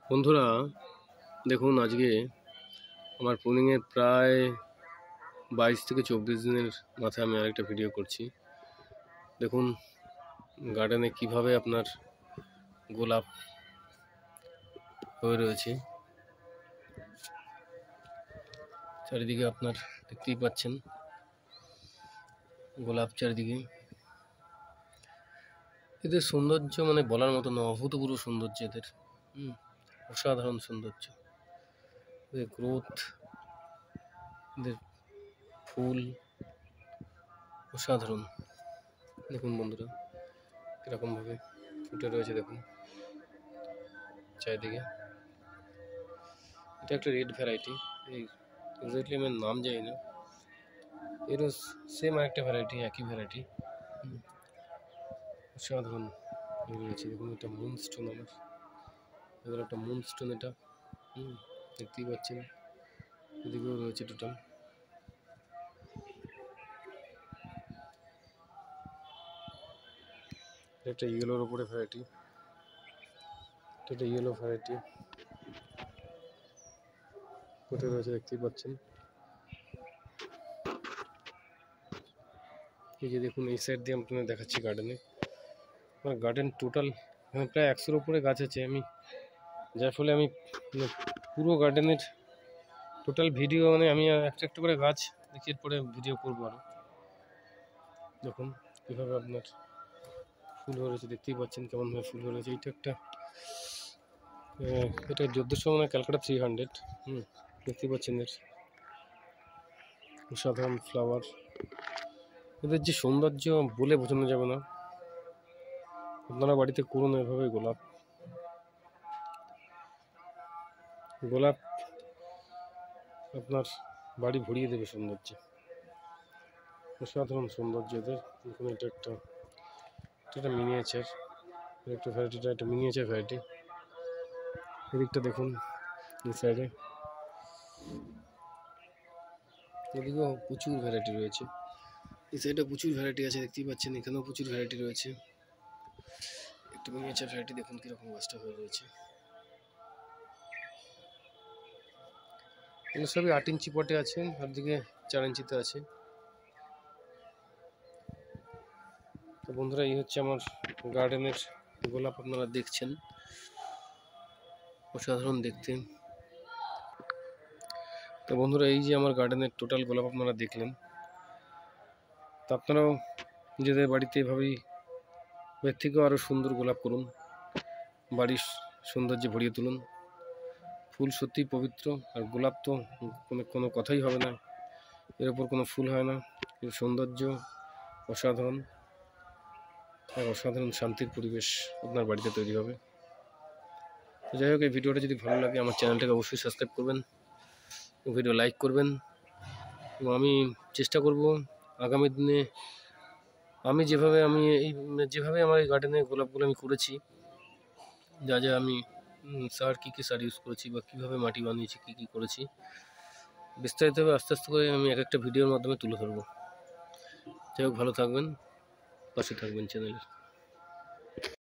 বন্ধুরা দেখুন, আজকে আমার প্রুনিংয়ের প্রায় 22 থেকে 24 দিনের মাথায় আমি আরেকটা ভিডিও করছি। দেখুন গার্ডেনে কিভাবে আপনার গোলাপ হয়ে রয়েছে, চারিদিকে আপনার দেখতেই পাচ্ছেন গোলাপ চারিদিকে। এদের সৌন্দর্য মানে বলার মতো না, অভূতপূর্ব সৌন্দর্য এদের। অসাধারণ সৌন্দর্য, এদের গ্রোথ, এদের ফুল অসাধারণ। দেখুন বন্ধুরা কীরকমভাবে ফুটে রয়েছে, দেখুন চারিদিকে। এটা একটা রেড ভ্যারাইটি, এই এক্স্যাক্টলি আমি নাম জানি না, এরও সেম আরেকটা ভ্যারাইটি, একই ভ্যারাইটি। অসাধারণ রয়েছে দেখুন। এটা মুনস্টোন, আমার এবার একটা মুনস্টোন, এটা দেখতেই পাচ্ছেন। এদিকেও রয়েছে টোটাল। একটা ইয়েলোর উপরে ভ্যারাইটি, এটা ইয়েলো ভ্যারাইটি কোথায় রয়েছে দেখতেই পাচ্ছেন। এই যে দেখুন, এই সাইড দিয়ে আপনাদের দেখাচ্ছি গার্ডেনে। আমার গার্ডেন টোটাল প্রায় 100-র উপরে গাছ আছে। আমি যার ফলে আমি পুরো গার্ডেনের টোটাল ভিডিও আমি একটা একটা করে গাছ দেখিয়ে পরে ভিডিও করবো আরও। দেখুন কীভাবে আপনার ফুল হয়ে রয়েছে, দেখতেই পাচ্ছেন কেমনভাবে ফুল হয়ে রয়েছে। এইটা একটা এটা 1400 ক্যালকাটা 300। দেখতেই পাচ্ছেন এর অসাধারণ ফ্লাওয়ার। এদের যে সৌন্দর্য বলে বোঝানো যাবে না। আপনারা বাড়িতে করুন এভাবে গোলাপ আপনার বাড়ি ভরিয়ে দেবে সৌন্দর্যে। অসাধারণ সৌন্দর্য এদের। দেখুন এটা একটা মিনিয়েচার, একটা ভ্যারাইটিটা একটা মিনিয়েচার ভ্যারাইটি। এদিকটা দেখুন, এই সাইডে এদিকেও প্রচুর ভ্যারাইটি রয়েছে। এই সাইডে প্রচুর ভ্যারাইটি আছে, দেখতেই পাচ্ছেন। এখানেও প্রচুর ভ্যারাইটি রয়েছে। একটা মিনিয়েচার ভ্যারাইটি দেখুন কীরকম গাছটা হয়ে রয়েছে। এগুলো সবই 8 ইঞ্চি পটে আছে, আর দিকে 4 ইঞ্চিতে আছে। তো বন্ধুরা, এই হচ্ছে আমার গার্ডেনের গোলাপ, আপনারা দেখছেন অসাধারণ দেখতে। তো বন্ধুরা, এই যে আমার গার্ডেনের টোটাল গোলাপ আপনারা দেখলেন। তো আপনারাও নিজেদের বাড়িতে এভাবেই এর থেকেও আরও সুন্দর গোলাপ করুন, বাড়ির সৌন্দর্যে ভরিয়ে তুলুন। ফুল সত্যিই পবিত্র, আর গোলাপ তো কোনো কথাই হবে না, এর ওপর কোনো ফুল হয় না। এর সৌন্দর্য অসাধারণ, আর অসাধারণ শান্তির পরিবেশ আপনার বাড়িতে তৈরি হবে। তো যাই হোক, এই ভিডিওটা যদি ভালো লাগে আমার চ্যানেলটাকে অবশ্যই সাবস্ক্রাইব করবেন, ভিডিও লাইক করবেন। এবং আমি চেষ্টা করব আগামী দিনে যেভাবে আমার এই গার্ডেনে গোলাপগুলো আমি করেছি, যা আমি কী কী সার ইউজ করেছি বা কীভাবে মাটি বানিয়েছি, কী করেছি, বিস্তারিতভাবে আস্তে আস্তে করে আমি এক একটা ভিডিওর মাধ্যমে তুলে ধরবো। যাই হোক, ভালো থাকবেন, পাশে থাকবেন চ্যানেলের।